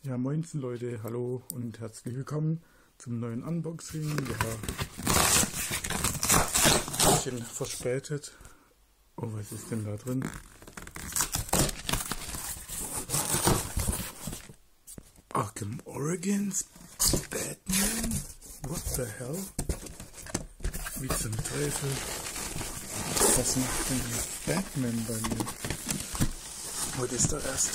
Ja, moinsen Leute, hallo und herzlich willkommen zum neuen Unboxing. Ja, ein bisschen verspätet. Oh, was ist denn da drin? Arkham Origins Batman? What the hell? Wie zum Teufel? Was macht denn hier Batman bei mir? Heute ist der erste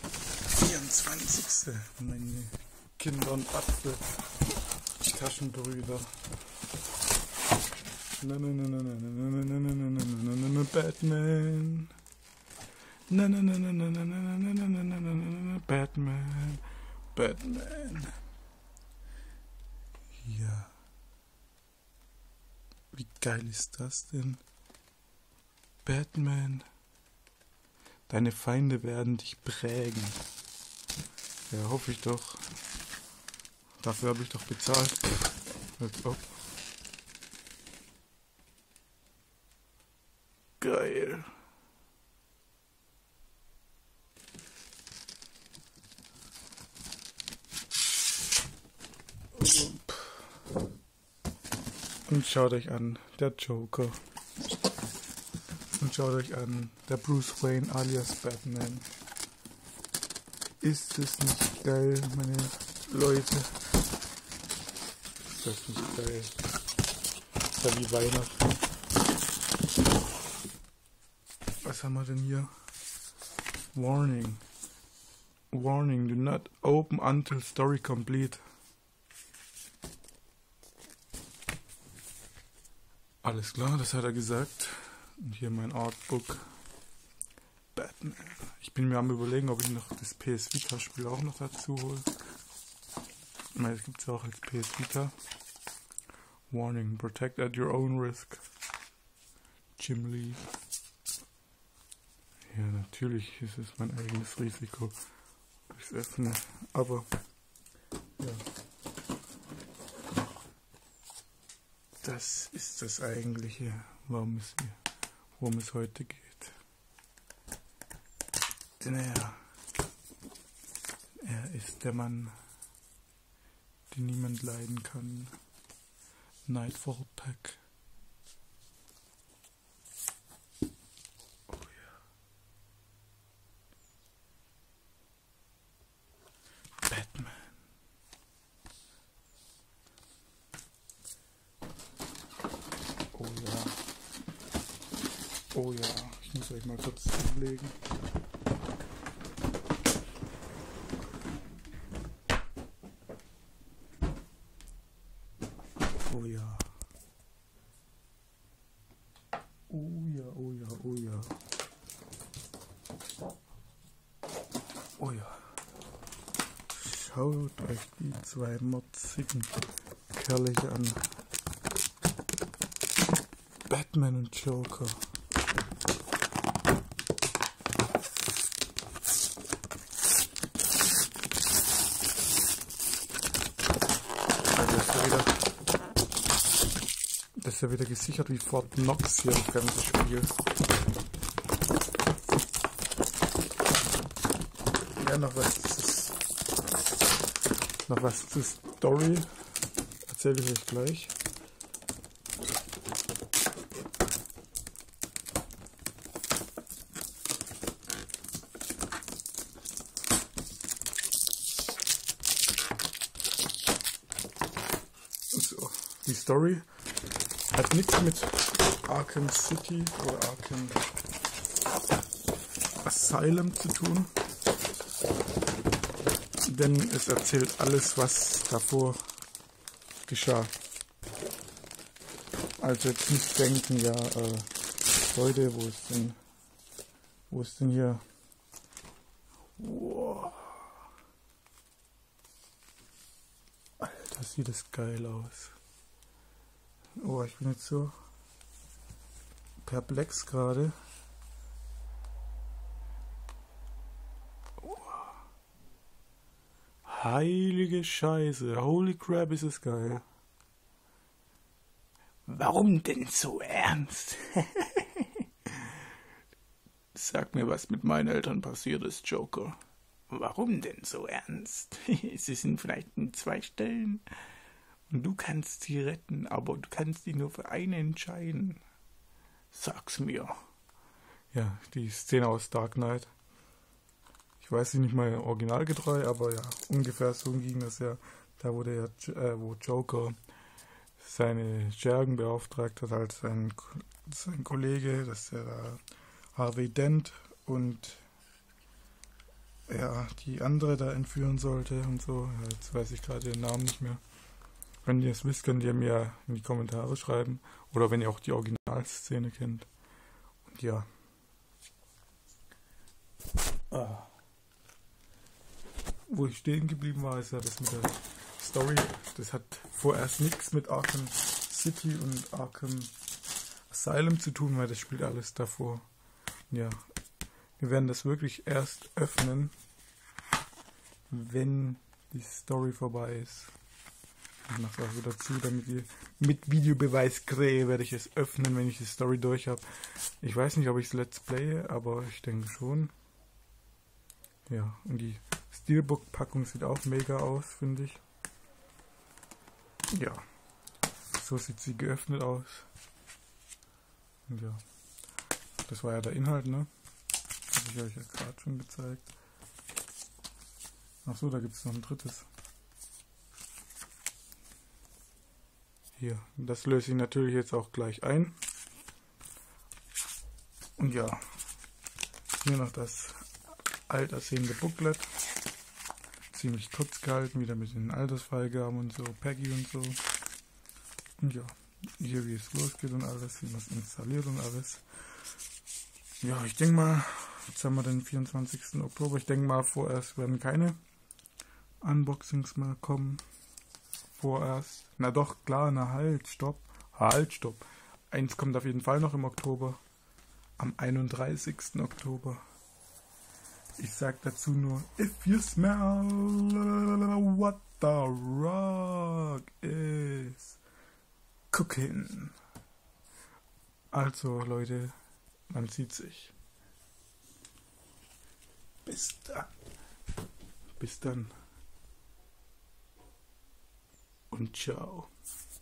24. Meine Kinder und Apfel, die Taschenbrüder. Batman. Batman. Batman. Ja. Wie geil ist das denn? Batman. Deine Feinde werden dich prägen. Ja, hoffe ich doch. Dafür habe ich doch bezahlt. Als ob. Geil. Und schaut euch an, der Joker. Und schaut euch an, der Bruce Wayne alias Batman. Ist es nicht geil, meine Leute? Ist das nicht geil? Ist ja wie Weihnachten. Was haben wir denn hier? Warning. Warning, do not open until story complete. Alles klar, das hat er gesagt. Und hier mein Artbook. Batman. Ich bin mir am Überlegen, ob ich noch das PS Vita Spiel auch noch dazu hole. Das gibt es ja auch als PS Vita. Warning, protect at your own risk. Jim Lee. Ja, natürlich ist es mein eigenes Risiko durchs Öffnen. Aber, ja. Das ist das Eigentliche, worum es heute geht. Denn er ist der Mann, den niemand leiden kann. Nightfall Pack. Oh ja. Batman. Oh ja. Oh ja. Ich muss euch mal kurz hinlegen. Oh ja. Oh ja, oh ja, oh ja. Oh ja. Schaut euch die zwei motzigen Kerle hier an. Batman und Joker. Das ist ja wieder gesichert wie Fort Knox hier im ganzen Spiel. Ja, noch was zur Story erzähle ich euch gleich. So, die Story hat nichts mit Arkham City oder Arkham Asylum zu tun, denn es erzählt alles, was davor geschah. Also jetzt nicht denken, ja, Leute, wo ist denn hier? Wow. Alter, sieht das geil aus. Oh, ich bin jetzt so perplex gerade. Oh. Heilige Scheiße, holy crap, ist es geil. Warum denn so ernst? Sag mir, was mit meinen Eltern passiert ist, Joker. Warum denn so ernst? Sie sind vielleicht in 2 Stellen und du kannst sie retten, aber du kannst dich nur für eine entscheiden. Sag's mir. Ja, die Szene aus Dark Knight. Ich weiß sie nicht mal originalgetreu, aber ja, ungefähr so ging das ja. Da wurde ja, wo Joker seine Schergen beauftragt hat, als sein Kollege, das ist ja Harvey Dent, und ja, die andere da entführen sollte und so. Ja, jetzt weiß ich gerade den Namen nicht mehr. Wenn ihr es wisst, könnt ihr mir in die Kommentare schreiben. Oder wenn ihr auch die Originalszene kennt. Und ja. Wo ich stehen geblieben war, ist ja das mit der Story. Das hat vorerst nichts mit Arkham City und Arkham Asylum zu tun, weil das spielt alles davor. Ja. Wir werden das wirklich erst öffnen, wenn die Story vorbei ist. Ich mache es auch wieder zu, damit ihr mit Videobeweis kriege, werde ich es öffnen, wenn ich die Story durch habe. Ich weiß nicht, ob ich es let's playe, aber ich denke schon. Ja, und die Steelbook-Packung sieht auch mega aus, finde ich. Ja, so sieht sie geöffnet aus. Und ja, das war ja der Inhalt, ne? Habe ich euch ja gerade schon gezeigt. Achso, da gibt es noch ein drittes. Hier, das löse ich natürlich jetzt auch gleich ein. Und ja, hier noch das alt aussehende Booklet. Ziemlich kurz gehalten, wieder mit den Altersfreigaben und so, Peggy und so. Und ja, hier wie es losgeht und alles, wie man es installiert und alles. Ja, ich denke mal, jetzt haben wir den 24. Oktober. Ich denke mal, vorerst werden keine Unboxings mehr kommen. Vorerst. Na doch, klar, na halt, stopp. Halt, stopp. Eins kommt auf jeden Fall noch im Oktober. Am 31. Oktober. Ich sag dazu nur, if you smell what the rock is cooking. Also, Leute, man sieht sich. Bis dann. Bis dann. Und ciao.